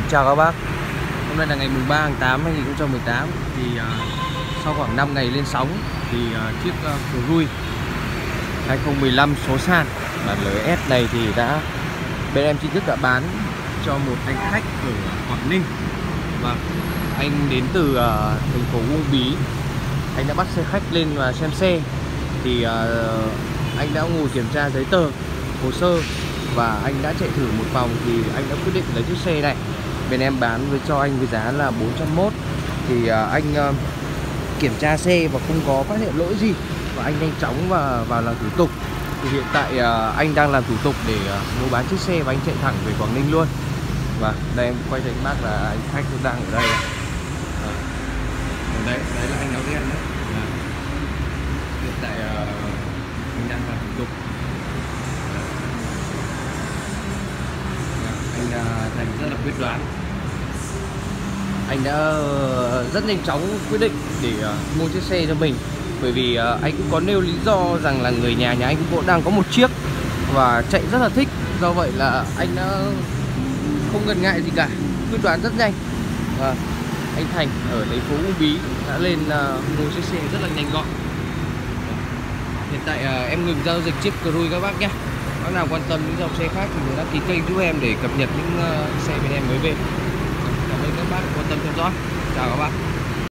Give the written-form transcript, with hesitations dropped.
Chào các bác. Hôm nay là ngày mùng 3 tháng 8 2018 thì sau khoảng 5 ngày lên sóng thì chiếc Cruise 2015 số sàn bản LS này thì bên em chính thức đã bán cho một anh khách ở Quảng Ninh. Và anh đến từ thành phố Uông Bí. Anh đã bắt xe khách lên và xem xe thì anh đã ngồi kiểm tra giấy tờ, hồ sơ và anh đã chạy thử một vòng thì anh đã quyết định lấy chiếc xe này. Bên em bán cho anh với giá là 401. Thì anh kiểm tra xe và không có phát hiện lỗi gì và anh nhanh chóng vào làm thủ tục. Thì hiện tại anh đang làm thủ tục để mua bán chiếc xe và anh chạy thẳng về Quảng Ninh luôn. Và đây em quay thấy anh bác là anh khách cũng đang ở đây. Ở đây là anh áo đen đấy. Hiện tại anh đang làm thủ tục. Anh Thành rất là quyết đoán. Anh đã rất nhanh chóng quyết định để mua chiếc xe cho mình. Bởi vì anh cũng có nêu lý do rằng là người nhà anh cũng đang có một chiếc và chạy rất là thích. Do vậy là anh đã không ngần ngại gì cả, quyết đoán rất nhanh. Và anh Thành ở thành phố Uông Bí đã lên mua chiếc xe rất là nhanh gọn. Hiện tại em ngừng giao dịch chiếc Cruise các bác nhé. Bác nào quan tâm những dòng xe khác thì nhớ đăng ký kênh giúp em để cập nhật những xe bên em mới về. Cảm ơn các bác quan tâm theo dõi. Chào các bác.